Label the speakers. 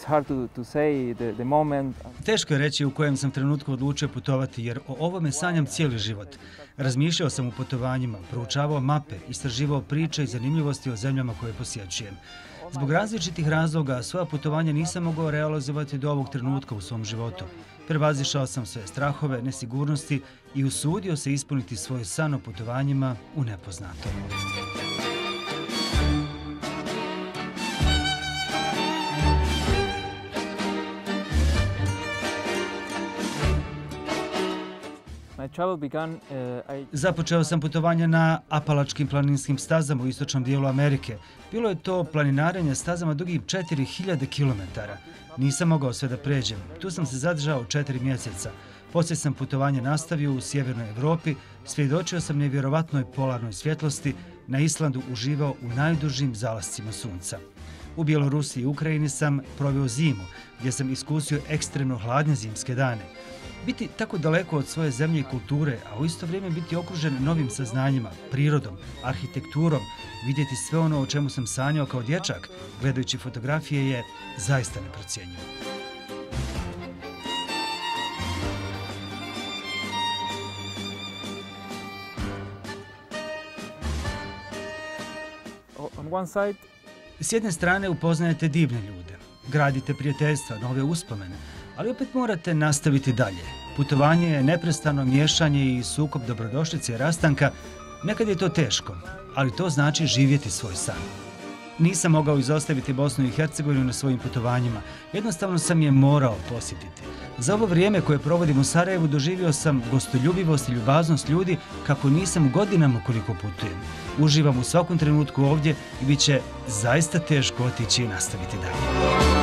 Speaker 1: Teško je reći u kojem sam trenutku odlučio putovati, jer o ovome sanjam cijeli život. Razmišljao sam o putovanjima, proučavao mape, istraživao priče i zanimljivosti o zemljama koje posjećujem. Zbog različitih razloga svoja putovanja nisam mogao realizovati do ovog trenutka u svom životu. Prevazišao sam sve strahove, nesigurnosti i usudio se ispuniti svoj san o putovanjima u nepoznato. Započeo sam putovanje na apalačkim planinskim stazama u istočnom dijelu Amerike. Bilo je to planinarenje stazama dugih 4000 km. Nisam mogao sve da pređem. Tu sam se zadržao 4 mjeseca. Poslije sam putovanje nastavio u sjevernoj Evropi, svjedočio sam nevjerovatnoj polarnoj svjetlosti, na Islandu uživao u najdužim zalascima sunca. U Bjelorusiji i Ukrajini sam proveo zimu, gdje sam iskusio ekstremno hladne zimske dane. Biti tako daleko od svoje zemlje i kulture, a u isto vrijeme biti okružen novim saznanjima, prirodom, arhitekturom, vidjeti sve ono o čemu sam sanjao kao dječak, gledajući fotografije, je zaista neprocjenjivo. S jedne strane upoznajete divne ljude, gradite prijateljstva, nove uspomene, ali opet morate nastaviti dalje. Putovanje je neprestano miješanje i sukob dobrodošlice i rastanka. Nekad je to teško, ali to znači živjeti svoj san. Nisam mogao izostaviti Bosnu i Hercegovinu na svojim putovanjima. Jednostavno sam je morao posjetiti. Za ovo vrijeme koje provodim u Sarajevu doživio sam gostoljubivost i ljubaznost ljudi kako nisam godinama koliko putujem. Uživam u svakom trenutku ovdje i bit će zaista teško otići i nastaviti dalje.